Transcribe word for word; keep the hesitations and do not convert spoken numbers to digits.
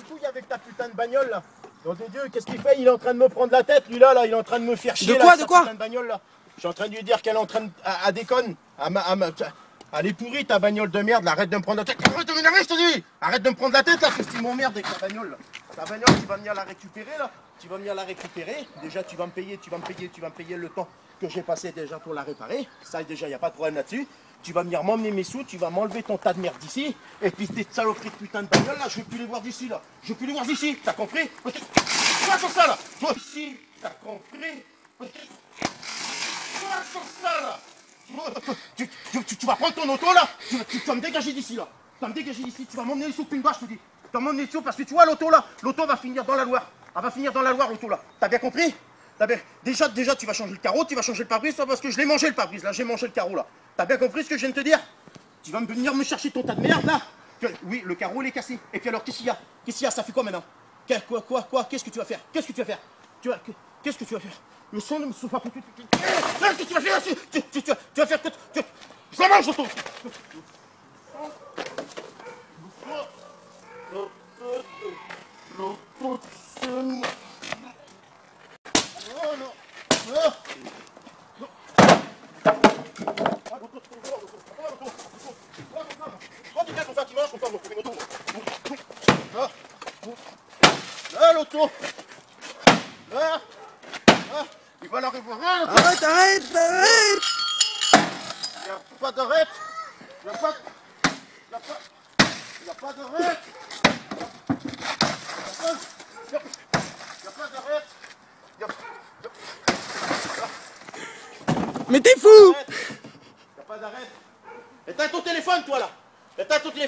couilles avec ta putain de bagnole là. Nom de Dieu, qu'est-ce qu'il fait? Il est en train de me prendre la tête, lui là, là, il est en train de me faire chier. De quoi, là, de sa quoi putain de bagnole là. Je suis en train de lui dire qu'elle est en train de. à, à déconne. À ma, à ma, elle est pourrie ta bagnole de merde, là, arrête de me prendre la tête. Arrête de m'énerver, je te dis. Arrête de me prendre la tête là, parce que tu m'emmerdes avec ta bagnole là. Ta bagnole, tu vas venir la récupérer là. Tu vas venir la récupérer. Déjà, tu vas me payer, tu vas me payer, tu vas me payer le temps que j'ai passé déjà pour la réparer. Ça, déjà, il n'y a pas de problème là-dessus. Tu vas venir m'emmener mes sous, tu vas m'enlever ton tas de merde d'ici. Et puis tes saloperies de putain de bagnole là, je veux plus les voir d'ici là. Je veux plus les voir d'ici, t'as compris? Toi sur ça là. Toi ici, t'as compris? Toi sur ça là. Tu, tu, tu, tu vas prendre ton auto là, tu, tu, tu vas me dégager d'ici là. Tu vas me dégager d'ici, tu vas m'emmener les sous qu'une vache, je te dis. Tu vas m'emmener les sous parce que tu vois l'auto là, l'auto va finir dans la Loire. Elle va finir dans la Loire l'auto là. T'as bien compris? T'as bien... Déjà, déjà, tu vas changer le carreau, tu vas changer le pare-brise, parce que je l'ai mangé le pare-brise là, j'ai mangé le carreau là. T'as bien compris ce que je viens de te dire? Tu vas me venir me chercher ton tas de merde là. Oui, le carreau il est cassé. Et puis alors, qu'est-ce qu'il y a? Qu'est-ce qu'il y a? Ça fait quoi maintenant? Quoi, quoi, quoi? Qu'est-ce que tu vas faire? Qu'est-ce que tu vas faire? Tu vas... Qu'est-ce que tu vas faire? Le son ne me souffle pas. Qu'est-ce que tu vas faire? Tu, tu, tu, tu, tu vas faire que... Tu... Je la mange, l'auto. L'auto se... Oh non. Oh. Là, l'auto. Là. Là. Il va la revoir. Arrête, arrête, arrête. Il n'y a pas d'arrête. Il n'y a pas... Il n'y a pas... Il n'y a pas d'arrête. Il n'y a pas d'arrête. Il n'y a... Mais t'es fou! Il n'y a pas d'arrête. Éteins ton téléphone, toi, là. Éteins ton téléphone.